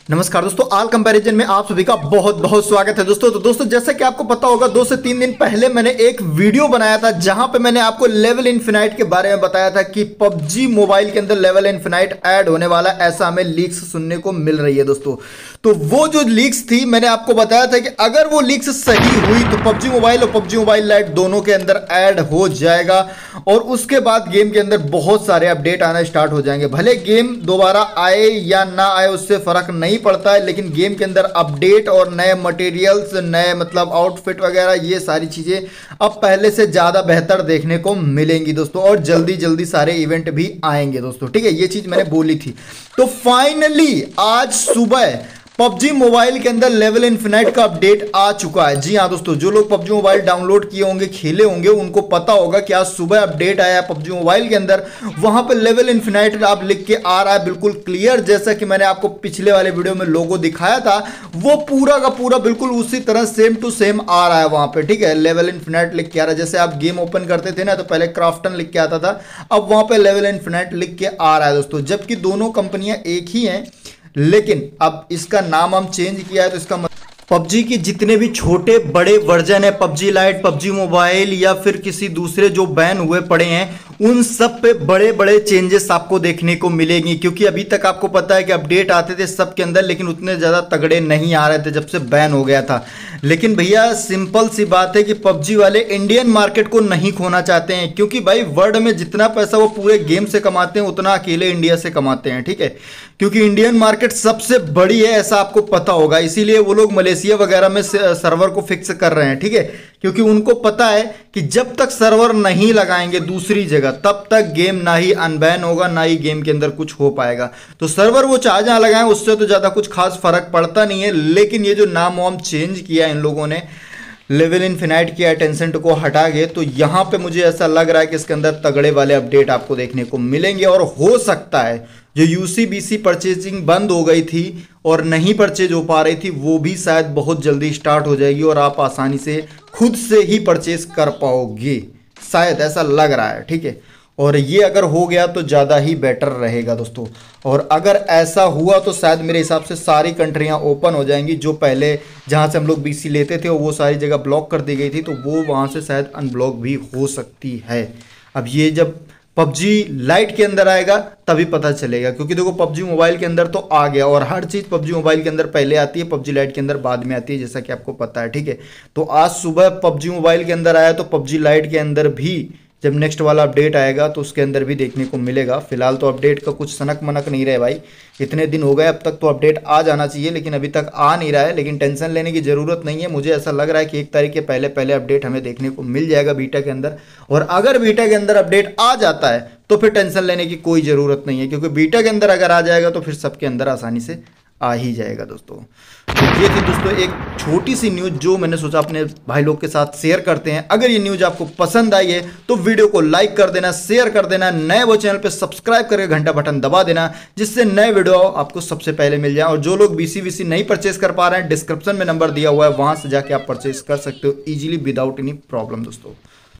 नमस्कार दोस्तों, all comparison में आप सभी का बहुत बहुत स्वागत है दोस्तों। तो दोस्तों, जैसे कि आपको पता होगा, 2 से 3 दिन पहले मैंने एक वीडियो बनाया था जहां पे मैंने आपको लेवल इन्फिनाइट के बारे में बताया था कि पबजी मोबाइल के अंदर लेवल इन्फिनाइट ऐड होने वाला, ऐसा हमें लीक्स सुनने को मिल रही है दोस्तों। तो वो जो लीक्स थी, मैंने आपको बताया था कि अगर वो लीक्स सही हुई तो पबजी मोबाइल और पबजी मोबाइल लाइट दोनों के अंदर ऐड हो जाएगा और उसके बाद गेम के अंदर बहुत सारे अपडेट आना स्टार्ट हो जाएंगे। भले गेम दोबारा आए या ना आए उससे फर्क नहीं पड़ता है, लेकिन गेम के अंदर अपडेट और नए मटेरियल्स, नए मतलब आउटफिट वगैरह, ये सारी चीजें अब पहले से ज्यादा बेहतर देखने को मिलेंगी दोस्तों। और जल्दी जल्दी सारे इवेंट भी आएंगे दोस्तों, ठीक है। ये चीज मैंने बोली थी। तो फाइनली आज सुबह पबजी मोबाइल के अंदर लेवल इन्फिनाइट का अपडेट आ चुका है। जी हाँ दोस्तों, जो लोग पबजी मोबाइल डाउनलोड किए होंगे, खेले होंगे, उनको पता होगा कि आज सुबह अपडेट आया है पबजी मोबाइल के अंदर। वहां पर लेवल इन्फिनाइट आप लिख के आ रहा है बिल्कुल क्लियर, जैसा कि मैंने आपको पिछले वाले वीडियो में लोगो दिखाया था, वो पूरा का पूरा बिल्कुल उसी तरह सेम टू सेम आ रहा है वहां पे, ठीक है। लेवल इन्फिनाइट लिख के आ रहा है। जैसे आप गेम ओपन करते थे ना, तो पहले क्राफ्टन लिख के आता था, अब वहां पे लेवल इन्फिनाइट लिख के आ रहा है दोस्तों। जबकि दोनों कंपनियां एक ही हैं, लेकिन अब इसका नाम हम चेंज किया है। तो इसका पबजी के जितने भी छोटे बड़े वर्जन है, पबजी लाइट, पबजी मोबाइल या फिर किसी दूसरे जो बैन हुए पड़े हैं, उन सब पे बड़े बड़े चेंजेस आपको देखने को मिलेंगी। क्योंकि अभी तक आपको पता है कि अपडेट आते थे सब के अंदर, लेकिन उतने ज़्यादा तगड़े नहीं आ रहे थे जब से बैन हो गया था। लेकिन भैया सिंपल सी बात है कि पबजी वाले इंडियन मार्केट को नहीं खोना चाहते हैं, क्योंकि भाई वर्ल्ड में जितना पैसा वो पूरे गेम से कमाते हैं उतना अकेले इंडिया से कमाते हैं, ठीक है। क्योंकि इंडियन मार्केट सबसे बड़ी है, ऐसा आपको पता होगा। इसीलिए वो लोग मलेशिया वगैरह में सर्वर को फिक्स कर रहे हैं, ठीक है। क्योंकि उनको पता है कि जब तक सर्वर नहीं लगाएंगे दूसरी जगह, तब तक गेम ना ही अनबैन होगा, ना ही गेम के अंदर कुछ हो पाएगा। तो सर्वर वो चाहे जहां लगाएं, उससे तो ज्यादा कुछ खास फर्क पड़ता नहीं है। लेकिन ये जो नाम वाम चेंज किया इन लोगों ने, लेवल इन्फिनाइट किया, टेंसेंट को हटा के, तो यहां पे मुझे ऐसा लग रहा है कि इसके अंदर तगड़े वाले अपडेट आपको देखने को मिलेंगे। और हो सकता है जो यूसीबीसी परचेजिंग बंद हो गई थी और नहीं परचेज हो पा रही थी, वो भी शायद बहुत जल्दी स्टार्ट हो जाएगी और आप आसानी से खुद से ही परचेज कर पाओगे, शायद ऐसा लग रहा है, ठीक है। और ये अगर हो गया तो ज़्यादा ही बेटर रहेगा दोस्तों। और अगर ऐसा हुआ तो शायद मेरे हिसाब से सारी कंट्रियां ओपन हो जाएंगी। जो पहले जहां से हम लोग बीसी लेते थे वो सारी जगह ब्लॉक कर दी गई थी, तो वो वहां से शायद अनब्लॉक भी हो सकती है। अब ये जब पबजी लाइट के अंदर आएगा तभी पता चलेगा, क्योंकि देखो पबजी मोबाइल के अंदर तो आ गया और हर चीज़ पबजी मोबाइल के अंदर पहले आती है, पबजी लाइट के अंदर बाद में आती है, जैसा कि आपको पता है, ठीक है। तो आज सुबह पबजी मोबाइल के अंदर आया, तो पबजी लाइट के अंदर भी जब नेक्स्ट वाला अपडेट आएगा तो उसके अंदर भी देखने को मिलेगा। फिलहाल तो अपडेट का कुछ सनक मनक नहीं रहे भाई, इतने दिन हो गए, अब तक तो अपडेट आ जाना चाहिए, लेकिन अभी तक आ नहीं रहा है। लेकिन टेंशन लेने की ज़रूरत नहीं है, मुझे ऐसा लग रहा है कि 1 तारीख के पहले पहले अपडेट हमें देखने को मिल जाएगा बीटा के अंदर। और अगर बीटा के अंदर अपडेट आ जाता है तो फिर टेंशन लेने की कोई ज़रूरत नहीं है, क्योंकि बीटा के अंदर अगर आ जाएगा तो फिर सबके अंदर आसानी से आ ही जाएगा दोस्तों। तो ये थी दोस्तों एक छोटी सी न्यूज़ जो मैंने सोचा अपने भाई लोग के साथ शेयर करते हैं। अगर ये न्यूज़ आपको पसंद आई है तो वीडियो को लाइक कर देना, शेयर कर देना, नए वो चैनल पे सब्सक्राइब करके घंटा बटन दबा देना, जिससे नए वीडियो आपको सबसे पहले मिल जाए। और जो लोग बीसी नहीं परचेस कर पा रहे हैं, डिस्क्रिप्शन में नंबर दिया हुआ है, वहां से जाके आप परचेस कर सकते हो इजीली विदाउट एनी प्रॉब्लम दोस्तों।